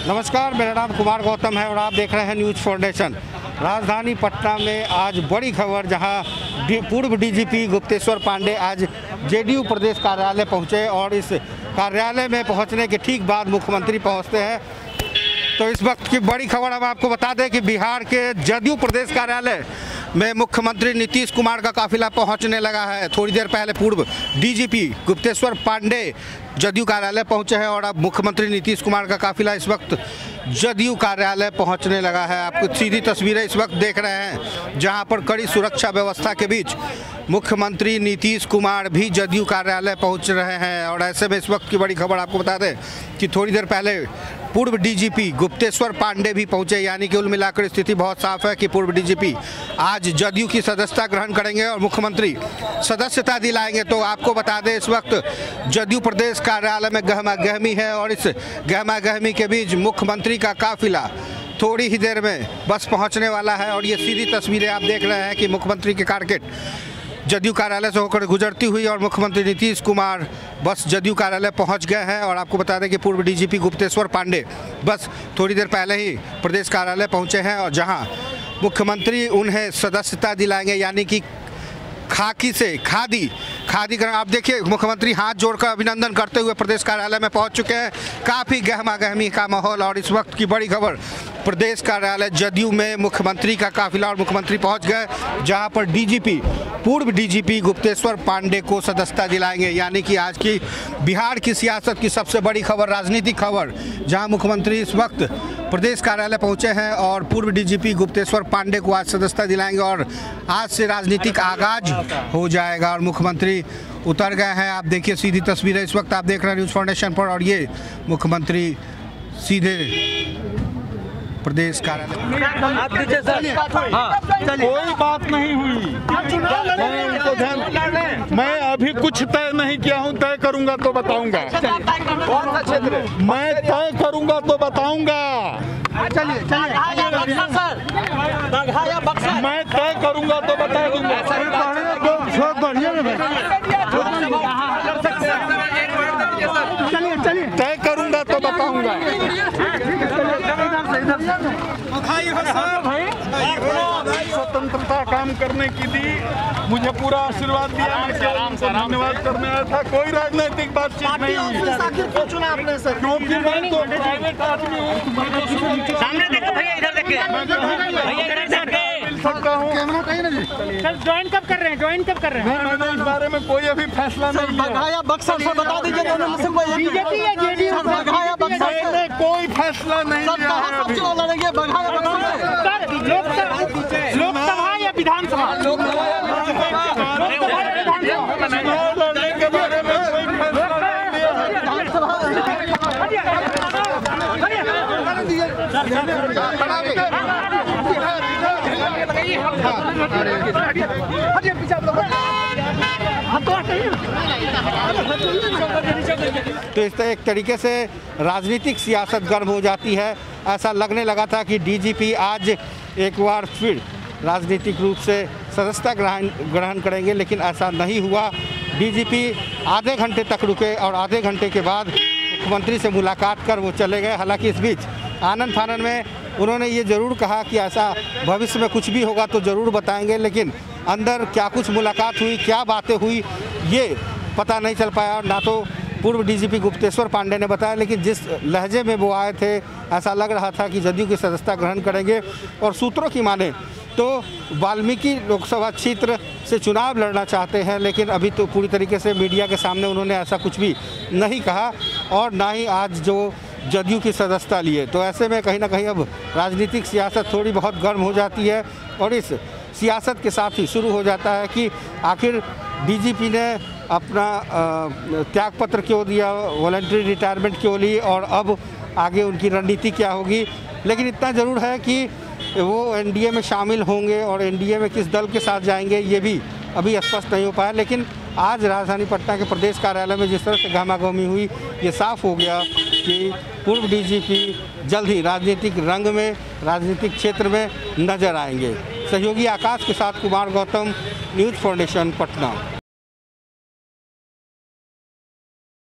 नमस्कार, मेरा नाम कुमार गौतम है और आप देख रहे हैं न्यूज़ फाउंडेशन। राजधानी पटना में आज बड़ी खबर, जहां पूर्व डीजीपी गुप्तेश्वर पांडे आज जेडीयू प्रदेश कार्यालय पहुंचे और इस कार्यालय में पहुंचने के ठीक बाद मुख्यमंत्री पहुंचते हैं। तो इस वक्त की बड़ी खबर हम आपको बता दें कि बिहार के जदयू प्रदेश कार्यालय में मुख्यमंत्री नीतीश कुमार का काफिला पहुंचने लगा है। थोड़ी देर पहले पूर्व डीजीपी गुप्तेश्वर पांडे जदयू कार्यालय पहुंचे हैं और अब मुख्यमंत्री नीतीश कुमार का काफिला इस वक्त जदयू कार्यालय पहुंचने लगा है। आपको सीधी तस्वीरें इस वक्त देख रहे हैं, जहां पर कड़ी सुरक्षा व्यवस्था के बीच मुख्यमंत्री नीतीश कुमार भी जदयू कार्यालय पहुंच रहे हैं। और ऐसे में इस वक्त की बड़ी खबर आपको बता दें कि थोड़ी देर पहले पूर्व डीजीपी गुप्तेश्वर पांडे भी पहुंचे, यानी कि कुल मिलाकर स्थिति बहुत साफ है कि पूर्व डीजीपी आज जदयू की सदस्यता ग्रहण करेंगे और मुख्यमंत्री सदस्यता दिलाएंगे। तो आपको बता दें इस वक्त जदयू प्रदेश कार्यालय में गहमा गहमी है और इस गहमा गहमी के बीच मुख्यमंत्री का काफिला थोड़ी ही देर में बस पहुंचने वाला है। और ये सीधी तस्वीरें आप देख रहे हैं कि मुख्यमंत्री की कारकेट जदयू कार्यालय से होकर गुजरती हुई और मुख्यमंत्री नीतीश कुमार बस जदयू कार्यालय पहुंच गए हैं। और आपको बता दें कि पूर्व डीजीपी गुप्तेश्वर पांडे बस थोड़ी देर पहले ही प्रदेश कार्यालय पहुंचे हैं और जहां मुख्यमंत्री उन्हें सदस्यता दिलाएंगे, यानी कि खाकी से खादी कर। आप देखिए, मुख्यमंत्री हाथ जोड़कर अभिनंदन करते हुए प्रदेश कार्यालय में पहुंच चुके हैं। काफ़ी गहमा गहमी का माहौल। और इस वक्त की बड़ी खबर, प्रदेश कार्यालय जदयू में मुख्यमंत्री का काफिला और मुख्यमंत्री पहुंच गए, जहां पर डीजीपी पूर्व डीजीपी गुप्तेश्वर पांडे को सदस्यता दिलाएंगे। यानी कि आज की बिहार की सियासत की सबसे बड़ी खबर, राजनीतिक खबर, जहां मुख्यमंत्री इस वक्त प्रदेश कार्यालय पहुंचे हैं और पूर्व डीजीपी गुप्तेश्वर पांडे को आज सदस्यता दिलाएंगे और आज से राजनीतिक आगाज हो जाएगा और मुख्यमंत्री उतर गए हैं। आप देखिए सीधी तस्वीरें इस वक्त आप देख रहे हैं न्यूज़ फाउंडेशन पर और ये मुख्यमंत्री सीधे प्रदेश कार्यालय। कोई बात नहीं हुई, मैं अभी कुछ तय नहीं किया हूँ। तय करूंगा तो बताऊंगा। कौन सा क्षेत्र? मैं तय करूंगा तो बताऊंगा। मैं तय करूंगा तो बता दूंगा। तय करूंगा तो बताऊंगा। स्वतंत्रता काम करने की दी, मुझे पूरा आशीर्वाद दिया, धन्यवाद करने आया था। कोई राजनीतिक बातचीत नहीं हुई। चुना आपने सर, क्योंकि मैं तो प्राइवेट आदमी हूँ। सामने देखो भैया, इधर देखिए भैया, इधर देखिए। मिल सकता हूँ। सर ज्वाइन कब कर रहे हैं? मैंने इस बारे में कोई अभी फैसला नहीं लिया। बघाया बक्सर से बता दीजिए, दोनों में से कोई बीजेपी या जेडीयू? बघाया बक्सर से मैंने कोई फैसला नहीं लिया है कहाँ अभी। सब चुनाव लड़ेंगे? बघाया बक्सर से। लोकसभा या विधानसभा? चुनाव लड़ने के बारे में कोई फैसला नहीं लिया तो इस तरह एक तरीके से राजनीतिक सियासत गर्म हो जाती है। ऐसा लगने लगा था कि डीजीपी आज एक बार फिर राजनीतिक रूप से सदस्यता ग्रहण करेंगे, लेकिन ऐसा नहीं हुआ। डीजीपी आधे घंटे तक रुके और आधे घंटे के बाद मुख्यमंत्री से मुलाकात कर वो चले गए। हालांकि इस बीच आनन फानन में उन्होंने ये ज़रूर कहा कि ऐसा भविष्य में कुछ भी होगा तो ज़रूर बताएंगे, लेकिन अंदर क्या कुछ मुलाकात हुई, क्या बातें हुई, ये पता नहीं चल पाया। ना तो पूर्व डीजीपी गुप्तेश्वर पांडे ने बताया, लेकिन जिस लहजे में वो आए थे ऐसा लग रहा था कि जदयू की सदस्यता ग्रहण करेंगे। और सूत्रों की माने तो वाल्मीकि लोकसभा क्षेत्र से चुनाव लड़ना चाहते हैं, लेकिन अभी तो पूरी तरीके से मीडिया के सामने उन्होंने ऐसा कुछ भी नहीं कहा और ना ही आज जो जदयू की सदस्यता लिए। तो ऐसे में कहीं ना कहीं अब राजनीतिक सियासत थोड़ी बहुत गर्म हो जाती है और इस सियासत के साथ ही शुरू हो जाता है कि आखिर डीजीपी ने अपना त्यागपत्र क्यों दिया, वॉलंटरी रिटायरमेंट क्यों ली और अब आगे उनकी रणनीति क्या होगी। लेकिन इतना ज़रूर है कि वो एनडीए में शामिल होंगे और एनडीए में किस दल के साथ जाएंगे ये भी अभी स्पष्ट नहीं हो पाया। लेकिन आज राजधानी पटना के प्रदेश कार्यालय में जिस तरह से गहमागहमी हुई, ये साफ हो गया कि पूर्व डीजीपी जल्द ही राजनीतिक रंग में, राजनीतिक क्षेत्र में नजर आएंगे। सहयोगी आकाश के साथ कुमार गौतम, न्यूज़ फाउंडेशन, पटना।